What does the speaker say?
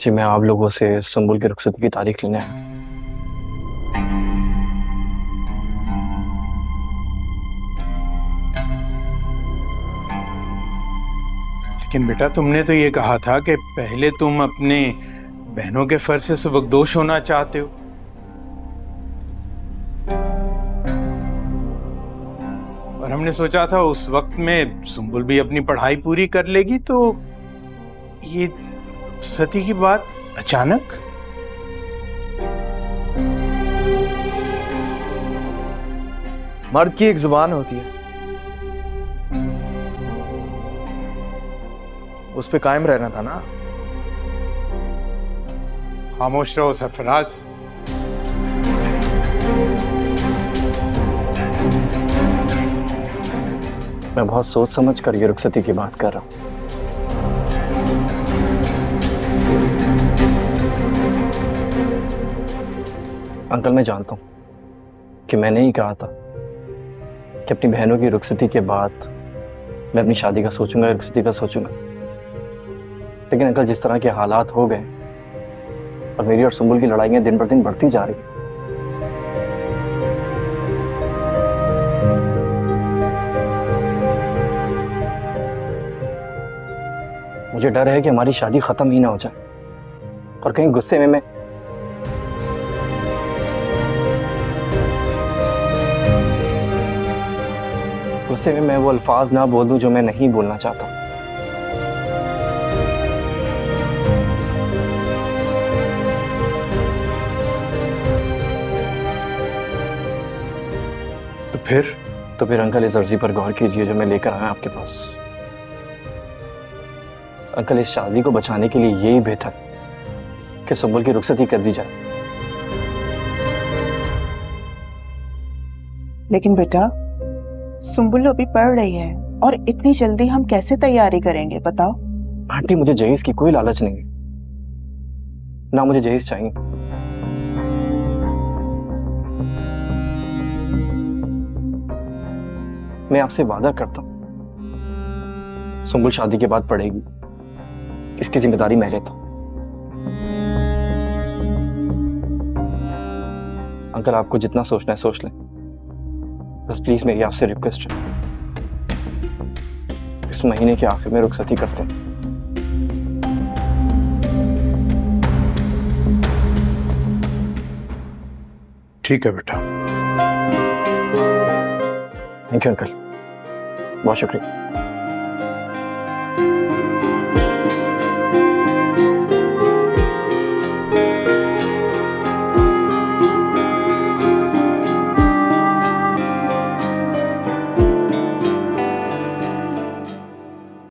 जी मैं आप लोगों से सुंबुल की रुखसती की तारीख लेने आया। लेकिन बेटा तुमने तो ये कहा था कि पहले तुम अपने बहनों के फर्ज से सबकदोश होना चाहते हो। और हमने सोचा था उस वक्त में सुंबुल भी अपनी पढ़ाई पूरी कर लेगी, तो ये सती की बात अचानक। मर्द की एक जुबान होती है, उस पे कायम रहना था ना। खामोश रहो सरफराज। मैं बहुत सोच समझ कर ये रुखसती की बात कर रहा हूँ। अंकल मैं जानता हूँ कि मैंने ही कहा था कि अपनी बहनों की रुखसती के बाद मैं अपनी शादी का सोचूंगा, रुखसती का सोचूंगा। लेकिन अंकल जिस तरह के हालात हो गए और मेरी और सुंबुल की लड़ाइयाँ दिन पर दिन बढ़ती जा रही, मुझे डर है कि हमारी शादी खत्म ही ना हो जाए और कहीं गुस्से में मैं वो अल्फाज ना बोल दूं जो मैं नहीं बोलना चाहता। तो फिर अंकल इस अर्जी पर गौर कीजिए जो मैं लेकर आया आपके पास। अंकल इस शादी को बचाने के लिए यही बेहतर कि सुंबुल की रुखसती कर दी जाए। लेकिन बेटा सुंबुल अभी पढ़ रही है और इतनी जल्दी हम कैसे तैयारी करेंगे बताओ। आंटी मुझे जहेज की कोई लालच नहीं है, ना मुझे जहेज चाहिए। मैं आपसे वादा करता हूं सुंबुल शादी के बाद पढ़ेगी, इसकी जिम्मेदारी मैं लेता हूं। अंकल आपको जितना सोचना है सोच लें, बस प्लीज मेरी आपसे रिक्वेस्ट है इस महीने के आखिर में रुखसती करते हैं। ठीक है बेटा। थैंक यू अंकल, बहुत शुक्रिया।